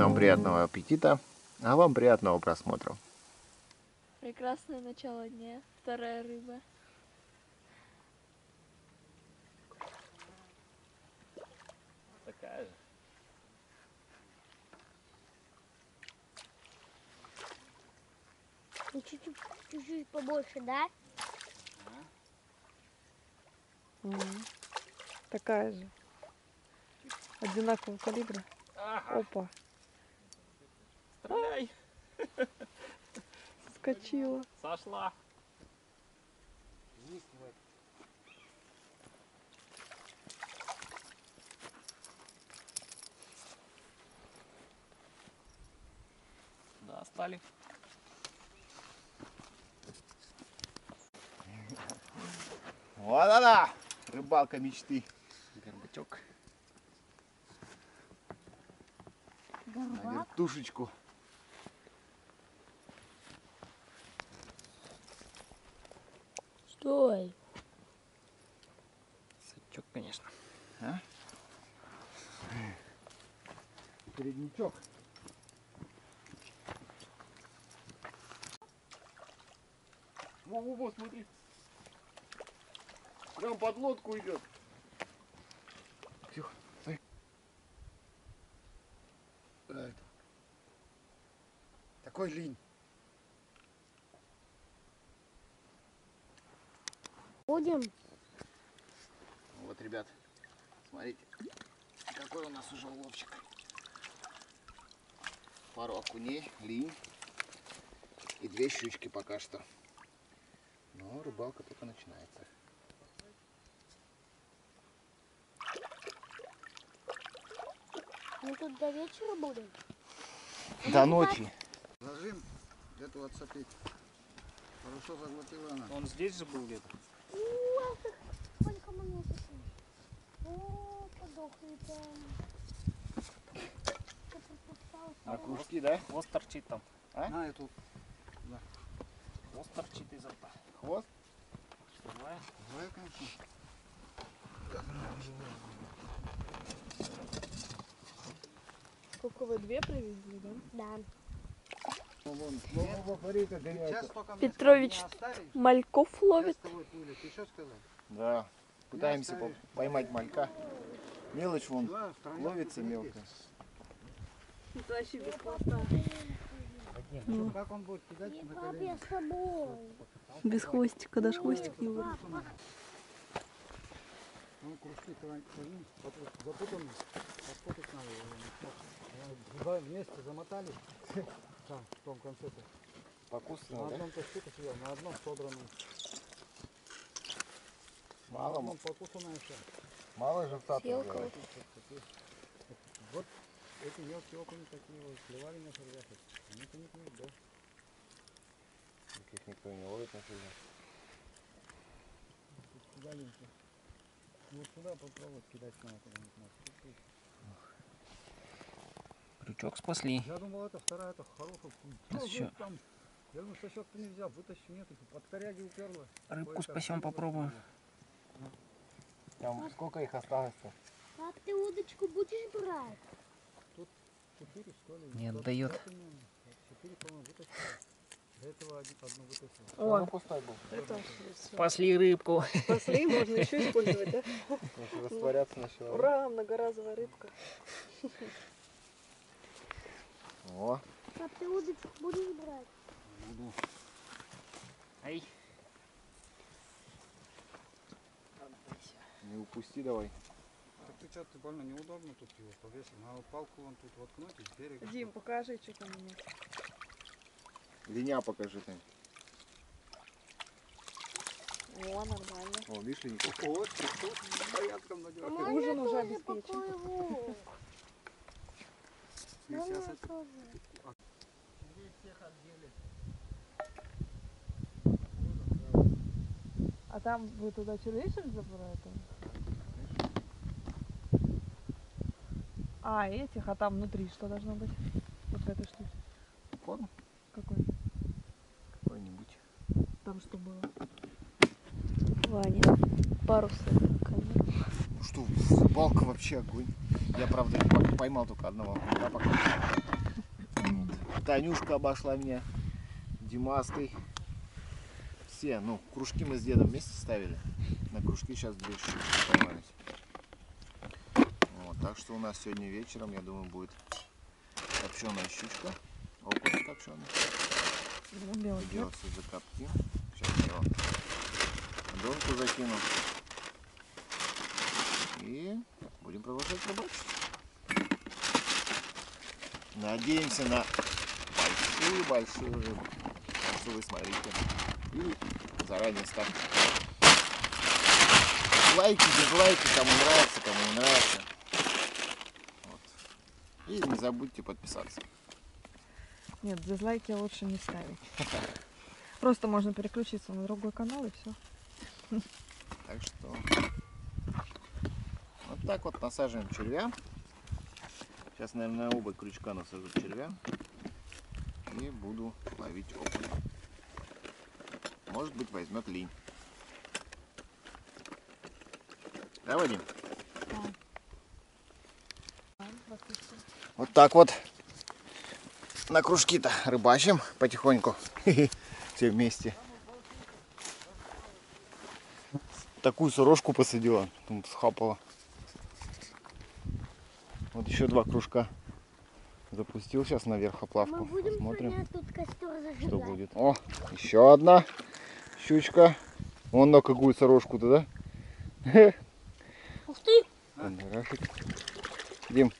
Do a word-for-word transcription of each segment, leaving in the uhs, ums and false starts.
Нам приятного аппетита, а вам приятного просмотра. Прекрасное начало дня. Вторая рыба. Такая же. Чуть-чуть, чуть-чуть побольше, да? Mm. Такая же. Одинакового калибра. Ага. Опа. Стреляй. Скочила. Сошла. Да, стали. Вот она, рыбалка мечты. Горбачок. На вертушечку. Стой. Сачок, конечно. А? Передничок. Во-во-во, смотри. Прям под лодку идет. Тихо, стой. Это. Такой линь. Будем? Вот, ребят, смотрите, какой у нас уже уловчик. Пару окуней, линь и две щучки пока что. Но рыбалка только начинается. Мы тут до вечера будем? До ночи. Зажим, где-то отцепить. Хорошо заглотила она. Он здесь же был где-то? Сколько монеток? О, подохли там. А кружки, да? Хвост торчит там. А? На эту. Да. Хвост торчит изо рта. Хвост? Давай. Давай, конечно. Сколько вы, две привезли, да? Да. Петрович мальков ловит. Ты что сказал? Да. Пытаемся по- поймать малька. Мелочь вон ловится мелко. Это вообще без хвоста. Ну, как он будет кидать на Пап, колени? я с тобой. Без хвостика, даже хвостик не вырос. Ну, кружки запутаны. Распутать надо. Два вместе замотали. Там, в том конце-то. Покусано, На да? одном точке сидел, на одном собранном. На Мало, одном покусанное все. мало живца. Съелка. Вот эти мелкие окуни такие вот клевали на червяк. Никто не клюет, да? Таких никто не ловит на червяк. Галенький. Вот сюда попробовать кидать надо куда-нибудь. Крючок спасли. Я думал, это вторая, это хорошая. Сейчас еще Там. Я думаю, сачок-то не взял, вытащи, нет, под коряги уперла. рыбку спасем, попробуем. Там сколько их осталось-то? Пап, ты удочку будешь брать? Четыре, что ли? Не Вот отдает. это не- Четыре, по-моему, вытащила. До этого один- одну вытащила. О, Пустой был. это Спасли рыбку. спасли, можно еще использовать, да? Растворяться начала. Ура, многоразовая рыбка. О, Пап, ты удочку будешь брать? Буду. Ай. не упусти давай. Так ты что, ты больно неудобно тут его повесил. Надо палку вон тут воткнуть и с берега. Дим, покажи, что там у нас. Линя покажи ты. О, нормально. О, видишь, линьку? Вот, тут порядком надевай. Можно Ужин уже тоже обеспечен. поплыву? Сейчас Можно это тоже? А там вы туда червячек забираете? А, этих, а там внутри что должно быть? Вот в этой штуке. Корм Какой? какой-нибудь. Там что было? Ваня, парусы камеру. Ну что, рыбалка вообще огонь. Я, правда, поймал только одного окуня пока. Танюшка обошла меня. Димаской. Все, ну, кружки мы с дедом вместе ставили. На кружки сейчас две щучки поймались. Вот, так что у нас сегодня вечером, я думаю, будет копченая щучка. Окунь копченый. Ну, белый хлеб. Дело все закоптим. Сейчас я его донку закину. И будем продолжать рыбачить. Надеемся на большую-большую рыбу. Так что вы смотрите. И заранее ставьте лайки, дизлайки, кому нравится, кому не нравится. Вот. И не забудьте подписаться. Нет, дизлайки лучше не ставить. Просто можно переключиться на другой канал и все. Так что вот так вот насаживаем червя. Сейчас, наверное, на оба крючка насажу червя. И буду ловить окунь. Может быть, возьмет линь. Да, Вадим? Вот так вот на кружки-то рыбачим потихоньку. Все вместе. Такую сорожку посадила, там схапала. Вот еще два кружка запустил сейчас наверх оплавку. Мы будем Посмотрим, сегодня тут костер зажигать. что будет. О, еще одна щучка. Вон на какую сорожку-то, да? Ух ты! Кондрашик. Дим,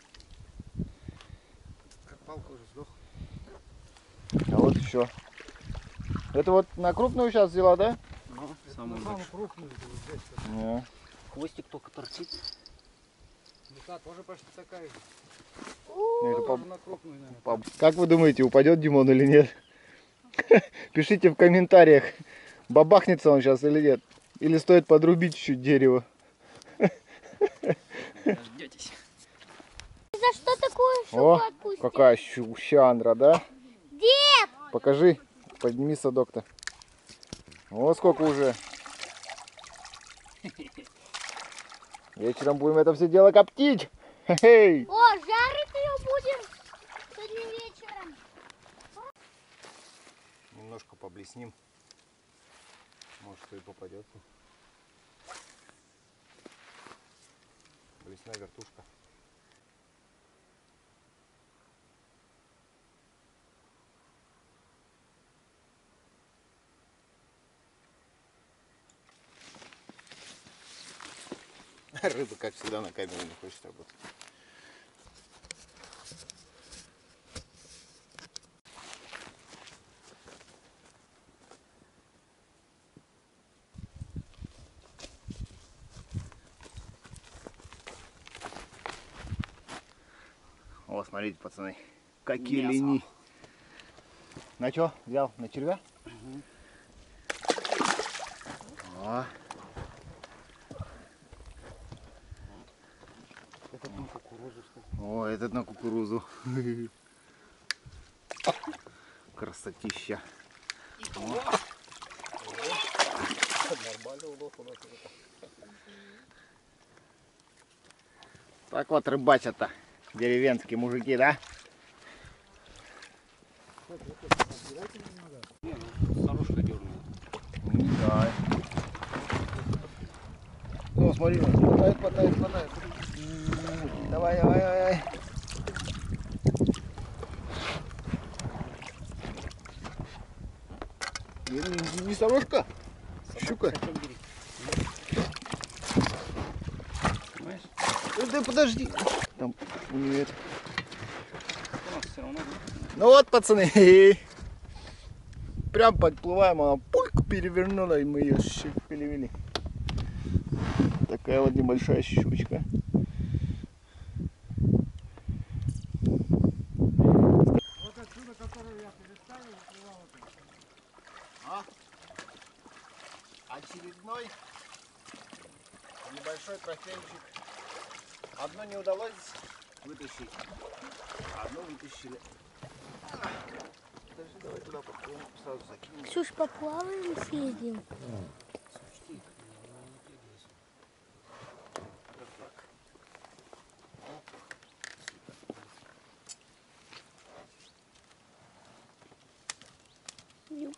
Как палка уже сдох. а вот еще. Это вот на крупную сейчас взяла, да? Ну, Это самый на самую большой. крупную вот здесь. Да. Хвостик только торчит. Ну та тоже почти такая же. Ну, это по- Тоже на крупную, наверное. по- Как вы думаете, упадет Димон или нет? Пишите в комментариях, бабахнется он сейчас или нет. Или стоит подрубить чуть-чуть дерево. Дождетесь. За что такую щуку О, отпустил? какая щущандра, да? Дед! Покажи, подними садок-то. Вот сколько уже. Вечером будем это все дело коптить. Хе-хей. О, жарить ее будем сегодня вечером. Немножко поблесним. Может, что и попадется. Блесна вертушка. Рыба, как всегда, на камеру не хочет работать. О, смотрите, пацаны, какие Мясо. линии. На что взял? На червя? О. Этот на кукурузу стоит. О, этот на кукурузу. Красотища. Нормально улов у нас. Так вот рыбачат-то деревенские мужики, да? Не, ну, сорожка дернула. Да. Ну, смотри, хватает, хватает, хватает. Давай, давай, давай. Не, не, не сорожка, щука. Понимаешь? Э, Да подожди. Там у нее это. У нас все равно. Ну вот, пацаны. Прям подплываем, она пульк перевернула, и мы ее перевели. Такая вот небольшая щучка. Вот отсюда, которую я переставил, плывал вот это. А? Очередной небольшой трофейчик. Одно не удалось вытащить, одно вытащили. Подожди, давай туда подплывем, сразу закинем. Ксюш, поплаваем, съездим.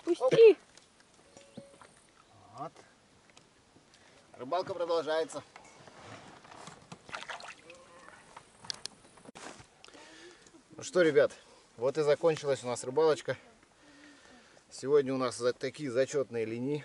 Пусти. Вот. Рыбалка продолжается. Ну что, ребят, вот и закончилась у нас рыбалочка. Сегодня у нас за такие зачетные линии.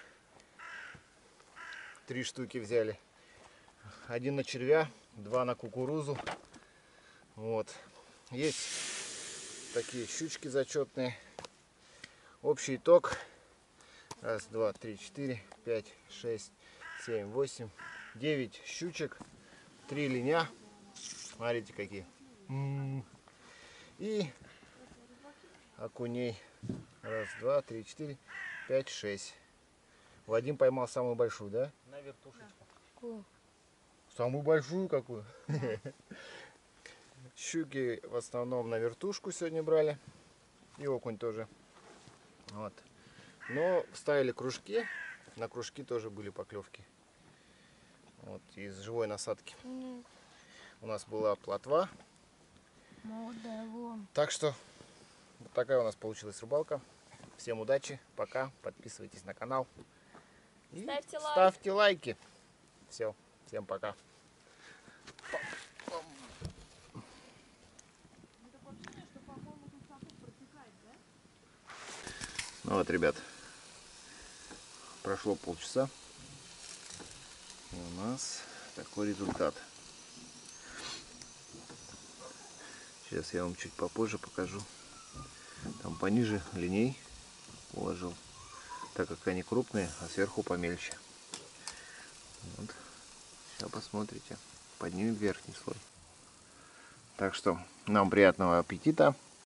Три штуки взяли. Один на червя, два на кукурузу. Вот. Есть такие щучки зачетные. Общий итог. Раз, два, три, четыре, пять, шесть, семь, восемь, девять щучек. Три линя. Смотрите, какие. И окуней. Раз, два, три, четыре, пять, шесть. Вадим поймал самую большую, да? На вертушечку. Какую? Самую большую какую? Щуки в основном на вертушку сегодня брали. И окунь тоже. Вот. Но ставили кружки. На кружки тоже были поклевки. Вот, из живой насадки. У нас была плотва. Так что вот такая у нас получилась рыбалка. Всем удачи, пока, подписывайтесь на канал. И Ставьте лайк. ставьте лайки. Все, всем пока. Ну вот, ребят, прошло полчаса. И у нас такой результат. Сейчас я вам чуть попозже покажу. Там пониже линей положил, так как они крупные, а сверху помельче. Вот. Сейчас посмотрите, поднимем верхний слой. Так что нам приятного аппетита.